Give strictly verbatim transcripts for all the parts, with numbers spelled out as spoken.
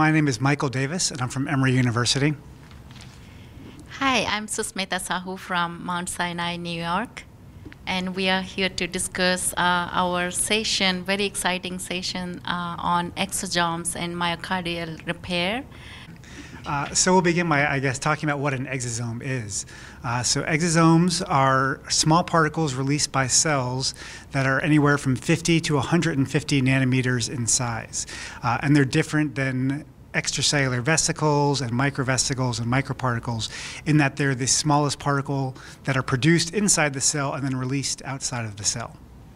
my name is Michael Davis, and I'm from Emory University. Hi, I'm Susmita Sahoo from Mount Sinai, New York, and we are here to discuss uh, our session, very exciting session uh, on exosomes and myocardial repair. Uh, so we'll begin by, I guess, talking about what an exosome is. Uh, so exosomes are small particles released by cells that are anywhere from fifty to one hundred fifty nanometers in size. Uh, and they're different than extracellular vesicles and microvesicles and microparticles in that they're the smallest particle that are produced inside the cell and then released outside of the cell.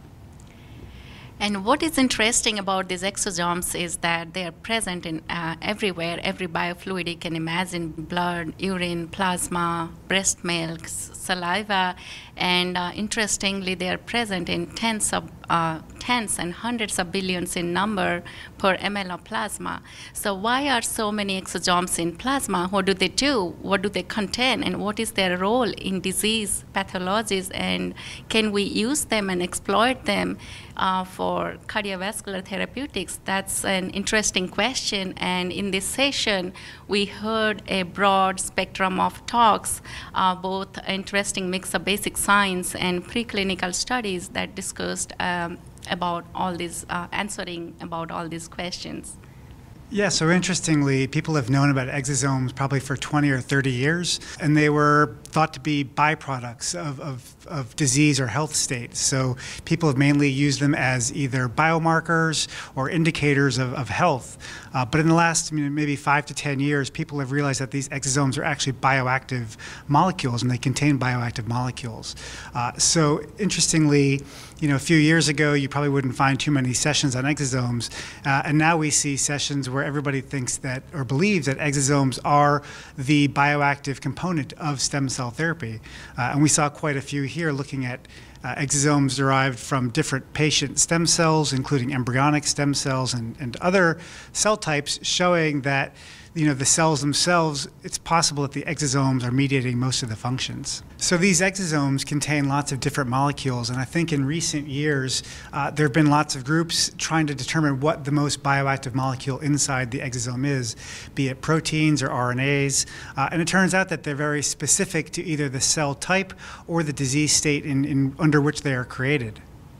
And what is interesting about these exosomes is that they are present in uh, everywhere. Every biofluid you can imagine: blood, urine, plasma, breast milk, saliva, and uh, interestingly, they are present in tens of uh, tens and hundreds of billions in number per ml of plasma. So why are so many exosomes in plasma? What do they do? What do they contain? And what is their role in disease pathologies? And can we use them and exploit them uh, for cardiovascular therapeutics? That's an interesting question. And in this session, we heard a broad spectrum of talks, uh, both interesting mix of basic science and preclinical studies that discussed um, about all these, uh, answering about all these questions. Yeah, so interestingly, people have known about exosomes probably for twenty or thirty years, and they were thought to be byproducts of, of, of disease or health states. So people have mainly used them as either biomarkers or indicators of, of health. Uh, but in the last you know, maybe five to ten years, people have realized that these exosomes are actually bioactive molecules, and they contain bioactive molecules. Uh, so interestingly, you know, a few years ago, you probably wouldn't find too many sessions on exosomes, uh, and now we see sessions where everybody thinks that or believes that exosomes are the bioactive component of stem cell therapy. Uh, and we saw quite a few here looking at uh, exosomes derived from different patient stem cells, including embryonic stem cells and, and other cell types, showing that you know, the cells themselves, it's possible that the exosomes are mediating most of the functions. So these exosomes contain lots of different molecules, and I think in recent years, uh, there have been lots of groups trying to determine what the most bioactive molecule inside the exosome is, be it proteins or R N As, uh, and it turns out that they're very specific to either the cell type or the disease state in, in, under which they are created.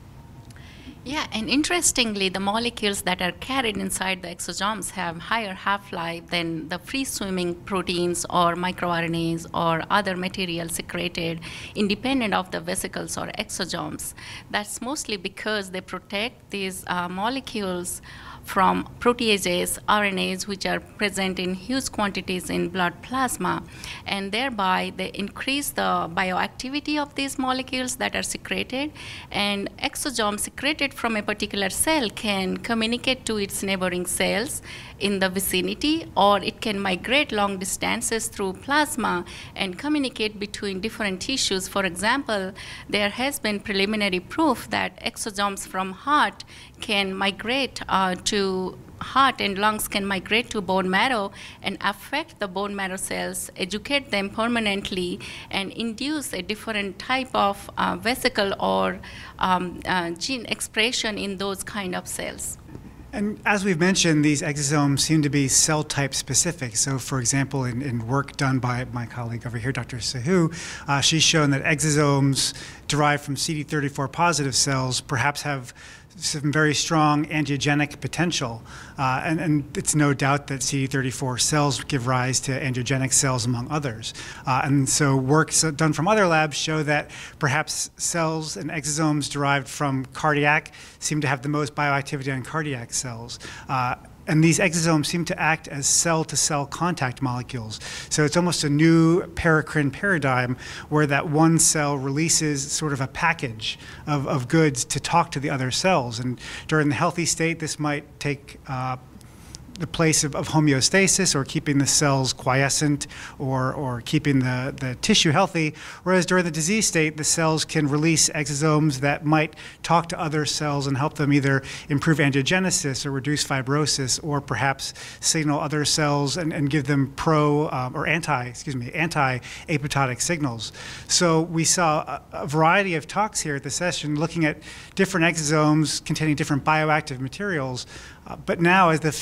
Yeah, and interestingly, the molecules that are carried inside the exosomes have higher half-life than the free-swimming proteins or microRNAs or other materials secreted independent of the vesicles or exosomes. That's mostly because they protect these uh, molecules from proteases, R N As, which are present in huge quantities in blood plasma, and thereby they increase the bioactivity of these molecules that are secreted, and exosomes secreted from a particular cell can communicate to its neighboring cells in the vicinity, or it can migrate long distances through plasma and communicate between different tissues. For example, there has been preliminary proof that exosomes from heart can migrate uh, to heart and lungs can migrate to bone marrow and affect the bone marrow cells, educate them permanently, and induce a different type of uh, vesicle or um, uh, gene expression in those kind of cells. And as we've mentioned, these exosomes seem to be cell type specific. So for example, in, in work done by my colleague over here, Doctor Sahoo, uh, she's shown that exosomes derived from C D thirty-four positive cells perhaps have some very strong angiogenic potential. Uh, and, and it's no doubt that C D thirty-four cells give rise to angiogenic cells, among others. Uh, and so work done from other labs show that perhaps cells and exosomes derived from cardiac seem to have the most bioactivity on cardiac cells. Uh, And these exosomes seem to act as cell-to-cell contact molecules. So it's almost a new paracrine paradigm where that one cell releases sort of a package of, of goods to talk to the other cells. And during the healthy state, this might take uh, the place of, of homeostasis, or keeping the cells quiescent, or, or keeping the, the tissue healthy, whereas during the disease state, the cells can release exosomes that might talk to other cells and help them either improve angiogenesis or reduce fibrosis, or perhaps signal other cells and, and give them pro um, or anti, excuse me, anti-apoptotic signals. So we saw a, a variety of talks here at the session looking at different exosomes containing different bioactive materials. Uh, but now, as the field grows,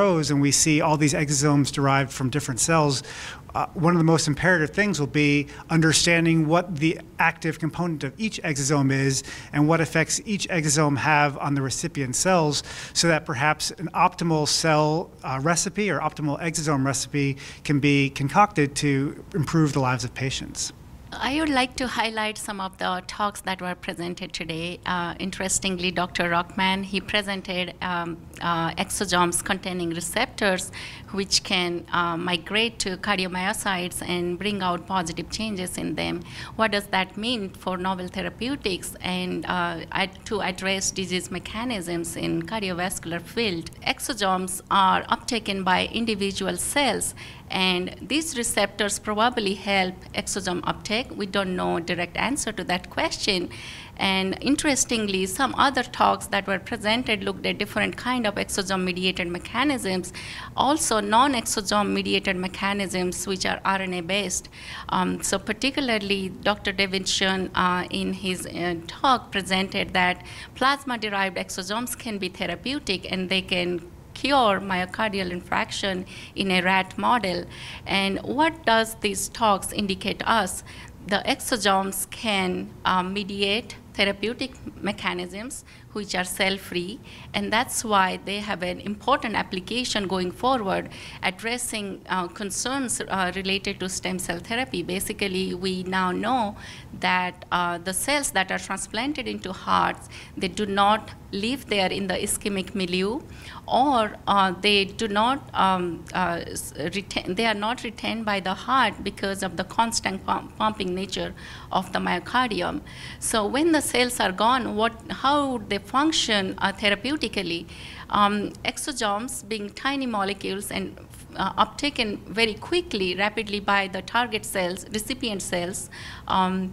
grows and we see all these exosomes derived from different cells, uh, one of the most imperative things will be understanding what the active component of each exosome is and what effects each exosome have on the recipient cells, so that perhaps an optimal cell uh, recipe or optimal exosome recipe can be concocted to improve the lives of patients. I would like to highlight some of the talks that were presented today. Uh, interestingly, Doctor Rockman, he presented um, uh, exosomes containing receptors which can uh, migrate to cardiomyocytes and bring out positive changes in them. What does that mean for novel therapeutics and uh, to address disease mechanisms in cardiovascular field? Exosomes are uptaken by individual cells, and these receptors probably help exosome uptake. We don't know direct answer to that question. And interestingly, some other talks that were presented looked at different kind of exosome-mediated mechanisms, also non-exosome-mediated mechanisms, which are R N A-based. Um, so particularly, Doctor Davidson, uh, in his uh, talk, presented that plasma-derived exosomes can be therapeutic, and they can cure myocardial infarction in a rat model. And what does these talks indicate us? The exosomes can uh, mediate therapeutic mechanisms which are cell-free, and that's why they have an important application going forward, addressing uh, concerns uh, related to stem cell therapy. Basically, we now know that uh, the cells that are transplanted into hearts, they do not live there in the ischemic milieu, or uh, they do not um, uh, retain, they are not retained by the heart because of the constant pump pumping nature of the myocardium. So when the cells are gone, what, how would they function uh, therapeutically? Um, exosomes, being tiny molecules and uh, uptaken very quickly, rapidly by the target cells, recipient cells, um,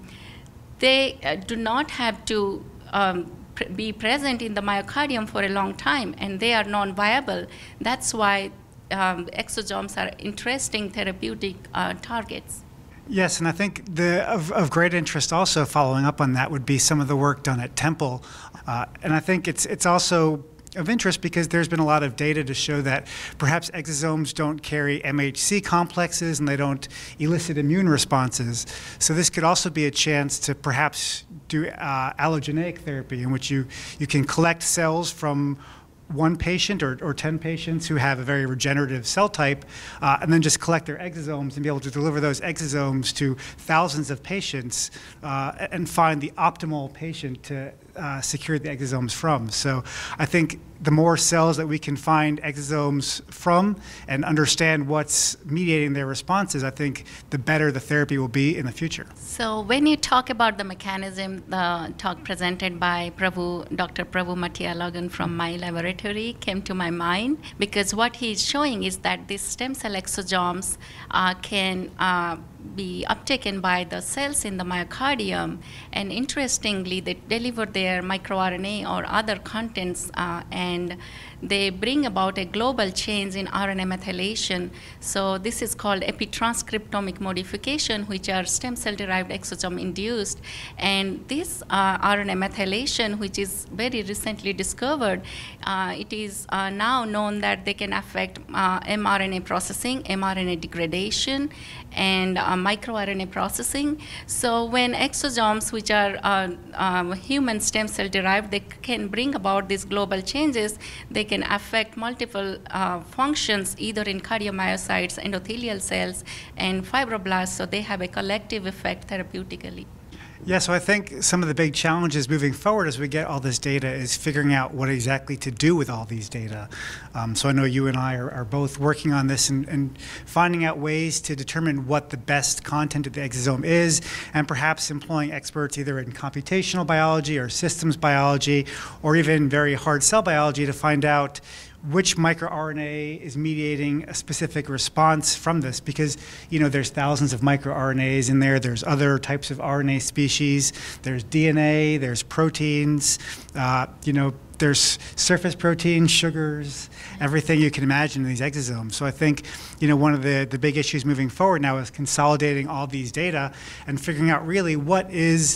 they uh, do not have to um, pr be present in the myocardium for a long time, and they are non-viable. That's why um, exosomes are interesting therapeutic uh, targets. Yes, and I think the, of, of great interest also, following up on that, would be some of the work done at Temple. Uh, and I think it's, it's also of interest because there's been a lot of data to show that perhaps exosomes don't carry M H C complexes and they don't elicit immune responses. So this could also be a chance to perhaps do uh, allogeneic therapy, in which you, you can collect cells from one patient or, or ten patients who have a very regenerative cell type, uh, and then just collect their exosomes and be able to deliver those exosomes to thousands of patients uh, and find the optimal patient to uh, secure the exosomes from. So I think the more cells that we can find exosomes from and understand what's mediating their responses, I think the better the therapy will be in the future. So when you talk about the mechanism, the talk presented by Prabhu, Doctor Prabhu Mathialagan from my laboratory came to my mind, because what he's showing is that these stem cell exosomes uh, can uh, be uptaken by the cells in the myocardium, and interestingly, they deliver their microRNA or other contents, uh, and they bring about a global change in R N A methylation. So this is called epitranscriptomic modification, which are stem cell-derived exosome-induced. And this uh, R N A methylation, which is very recently discovered, uh, it is uh, now known that they can affect uh, mRNA processing, mRNA degradation, and uh, microRNA processing. So when exosomes, which are uh, um, human stem cell derived, they can bring about these global changes. They can affect multiple uh, functions, either in cardiomyocytes, endothelial cells, and fibroblasts, so they have a collective effect therapeutically. Yeah, so I think some of the big challenges moving forward as we get all this data is figuring out what exactly to do with all these data. Um, so I know you and I are, are both working on this and, and finding out ways to determine what the best content of the exosome is, and perhaps employing experts either in computational biology or systems biology or even very hard cell biology to find out which microRNA is mediating a specific response from this, because you know there's thousands of microRNAs in there. There's other types of R N A species. There's D N A. There's proteins. Uh, you know, there's surface proteins, sugars, everything you can imagine in these exosomes. So I think you know one of the the big issues moving forward now is consolidating all these data and figuring out really what is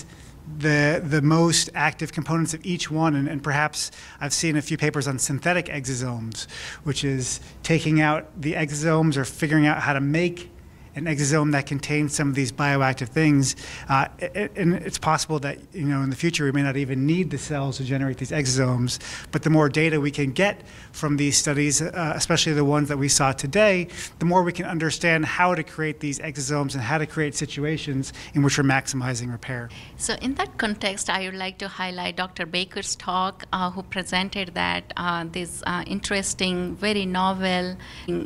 the the most active components of each one, and, and perhaps I've seen a few papers on synthetic exosomes, which is taking out the exosomes or figuring out how to make an exosome that contains some of these bioactive things, uh, and it's possible that, you know, in the future we may not even need the cells to generate these exosomes. But the more data we can get from these studies, uh, especially the ones that we saw today, the more we can understand how to create these exosomes and how to create situations in which we're maximizing repair. So in that context, I would like to highlight Doctor Baker's talk, uh, who presented that uh, this uh, interesting, very novel,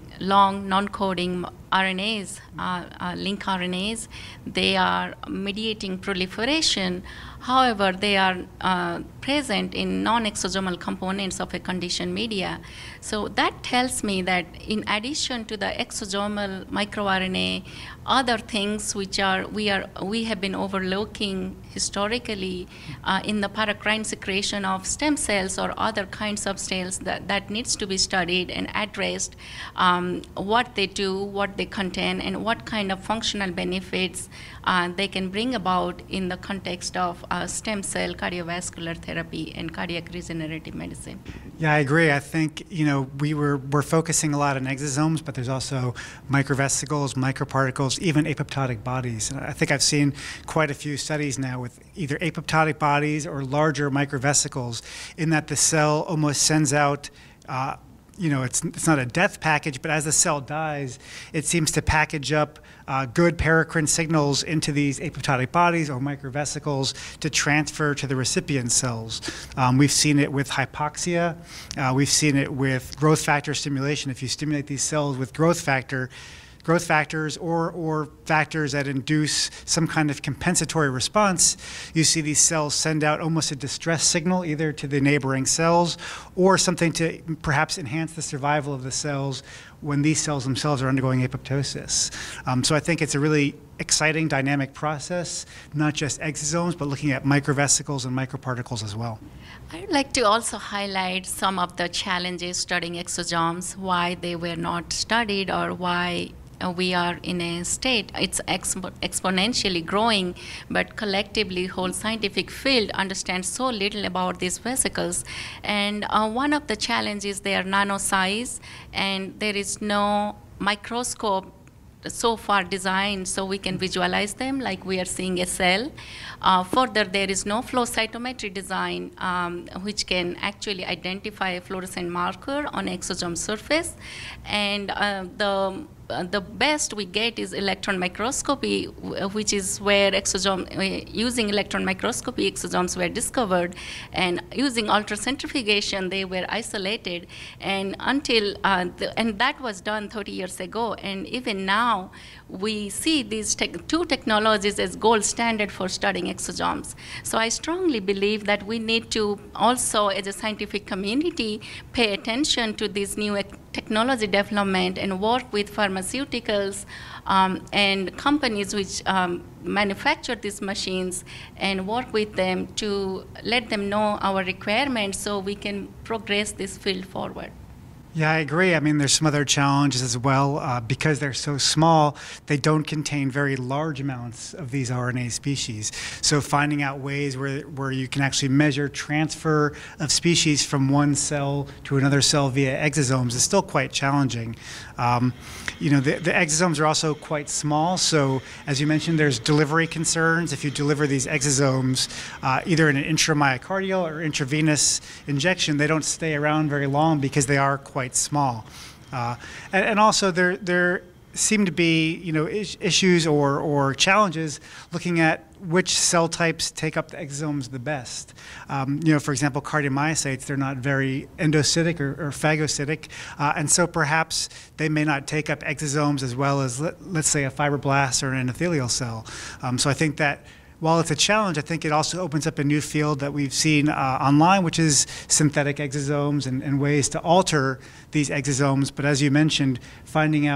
long non-coding R N As, uh, uh, link R N As, they are mediating proliferation. However, they are uh, present in non-exosomal components of a conditioned media. So that tells me that in addition to the exosomal microRNA, other things which are we are we have been overlooking historically uh, in the paracrine secretion of stem cells or other kinds of cells, that, that needs to be studied and addressed, um, what they do, what they contain, and what kind of functional benefits uh, they can bring about in the context of uh, stem cell cardiovascular therapy and cardiac regenerative medicine. Yeah, I agree. I think, you know, we were we're focusing a lot on exosomes, but there's also microvesicles, microparticles, even apoptotic bodies. And I think I've seen quite a few studies now with either apoptotic bodies or larger microvesicles, in that the cell almost sends out uh, you know, it's, it's not a death package, but as the cell dies, it seems to package up uh, good paracrine signals into these apoptotic bodies or microvesicles to transfer to the recipient cells. Um, we've seen it with hypoxia. Uh, we've seen it with growth factor stimulation. If you stimulate these cells with growth factor, growth factors or, or factors that induce some kind of compensatory response, you see these cells send out almost a distress signal either to the neighboring cells or something to perhaps enhance the survival of the cells when these cells themselves are undergoing apoptosis. Um, so I think it's a really exciting dynamic process, not just exosomes, but looking at microvesicles and microparticles as well. I'd like to also highlight some of the challenges studying exosomes, why they were not studied or why Uh, we are in a state, it's expo exponentially growing, but collectively whole scientific field understands so little about these vesicles. And uh, one of the challenges, they are nano size, and there is no microscope so far designed so we can visualize them like we are seeing a cell. Uh, further, there is no flow cytometry design um, which can actually identify a fluorescent marker on exosome surface. And uh, the Uh, the best we get is electron microscopy, which is where exosome, uh, using electron microscopy, exosomes were discovered, and using ultracentrifugation, they were isolated, and until uh, the, and that was done thirty years ago, and even now we see these te two technologies as gold standard for studying exosomes. So I strongly believe that we need to also, as a scientific community, pay attention to this new technology development and work with pharmaceuticals um, and companies which um, manufacture these machines and work with them to let them know our requirements so we can progress this field forward. Yeah, I agree. I mean, there's some other challenges as well. Uh, because they're so small, they don't contain very large amounts of these R N A species. So finding out ways where, where you can actually measure transfer of species from one cell to another cell via exosomes is still quite challenging. Um, you know, the, the exosomes are also quite small. So as you mentioned, there's delivery concerns. If you deliver these exosomes uh, either in an intramyocardial or intravenous injection, they don't stay around very long because they are quite quite small. Uh, and, and also there, there seem to be, you know, is, issues or, or challenges looking at which cell types take up the exosomes the best. Um, you know, for example, cardiomyocytes, they're not very endocytic or, or phagocytic, uh, and so perhaps they may not take up exosomes as well as, let, let's say, a fibroblast or an endothelial cell. Um, so I think that while it's a challenge, I think it also opens up a new field that we've seen uh, online, which is synthetic exosomes and, and ways to alter these exosomes. But as you mentioned, finding out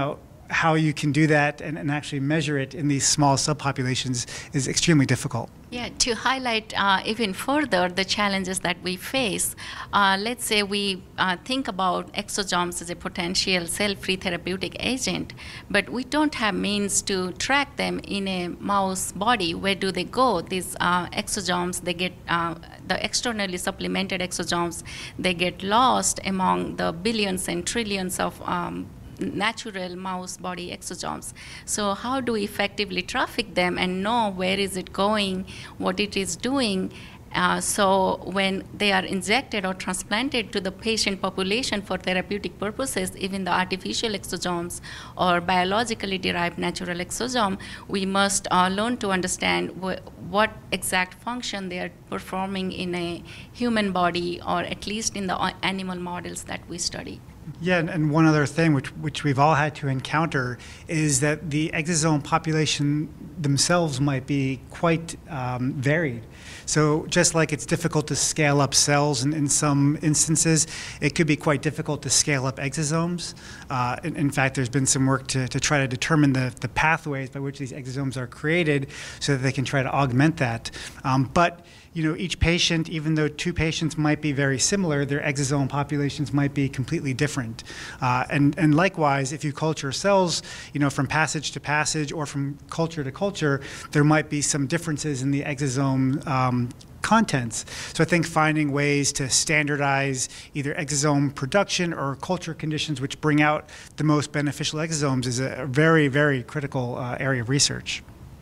how you can do that and, and actually measure it in these small subpopulations is extremely difficult. Yeah, to highlight uh, even further the challenges that we face, uh, let's say we uh, think about exosomes as a potential cell-free therapeutic agent, but we don't have means to track them in a mouse body. Where do they go? These uh, exosomes, they get, uh, the externally supplemented exosomes, they get lost among the billions and trillions of um, natural mouse body exosomes. So how do we effectively traffic them and know where is it going, what it is doing? Uh, so when they are injected or transplanted to the patient population for therapeutic purposes, even the artificial exosomes or biologically derived natural exosome, we must uh, learn to understand wh what exact function they are performing in a human body, or at least in the animal models that we study. Yeah, and, and one other thing which, which we've all had to encounter is that the exosome population themselves might be quite um, varied. So just like it's difficult to scale up cells in, in some instances, it could be quite difficult to scale up exosomes. Uh, in, in fact, there's been some work to, to try to determine the, the pathways by which these exosomes are created so that they can try to augment that. Um, but you know, each patient, even though two patients might be very similar, their exosome populations might be completely different. Uh, and, and likewise, if you culture cells, you know, from passage to passage or from culture to culture, there might be some differences in the exosome um, contents. So I think finding ways to standardize either exosome production or culture conditions which bring out the most beneficial exosomes is a very, very critical uh, area of research.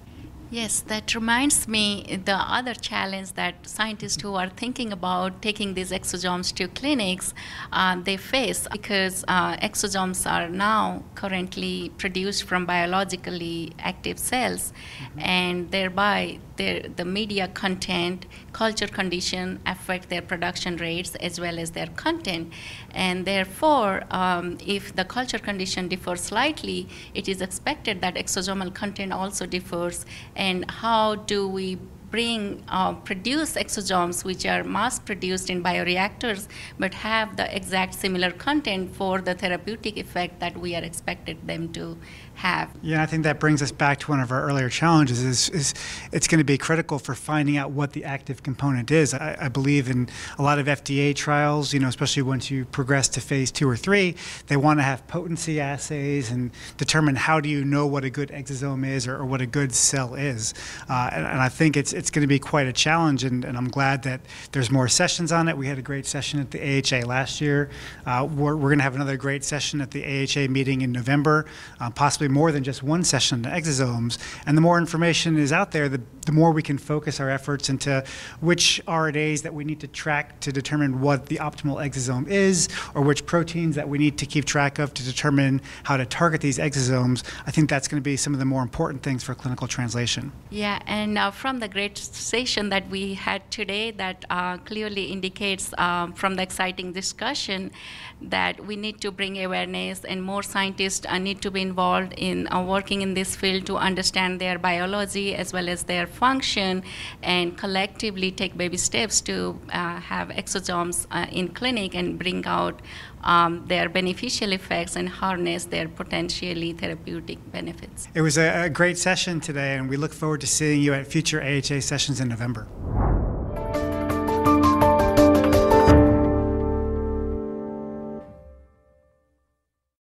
Yes, that reminds me the other challenge that scientists who are thinking about taking these exosomes to clinics, uh, they face, because uh, exosomes are now currently produced from biologically active cells, mm-hmm. and thereby their, the media content, culture condition affect their production rates as well as their content. And therefore, um, if the culture condition differs slightly, it is expected that exosomal content also differs. And how do we bring, uh, produce exosomes which are mass produced in bioreactors but have the exact similar content for the therapeutic effect that we are expected them to have? Yeah, I think that brings us back to one of our earlier challenges is, is it's going to be critical for finding out what the active component is. I, I believe in a lot of F D A trials, you know, especially once you progress to phase two or three, they want to have potency assays and determine how do you know what a good exosome is or, or what a good cell is. Uh, and, and I think it's, it's going to be quite a challenge, and, and I'm glad that there's more sessions on it. We had a great session at the A H A last year. Uh, we're we're going to have another great session at the A H A meeting in November, uh, possibly more than just one session on exosomes. And the more information is out there, the, the more we can focus our efforts into which R N As that we need to track to determine what the optimal exosome is, or which proteins that we need to keep track of to determine how to target these exosomes. I think that's going to be some of the more important things for clinical translation. Yeah, and uh, from the great session that we had today, that uh, clearly indicates um, from the exciting discussion that we need to bring awareness, and more scientists uh, need to be involved in uh, working in this field to understand their biology as well as their function, and collectively take baby steps to uh, have exosomes uh, in clinic and bring out um, their beneficial effects and harness their potentially therapeutic benefits. It was a, a great session today, and we look forward to seeing you at future A H A sessions in November.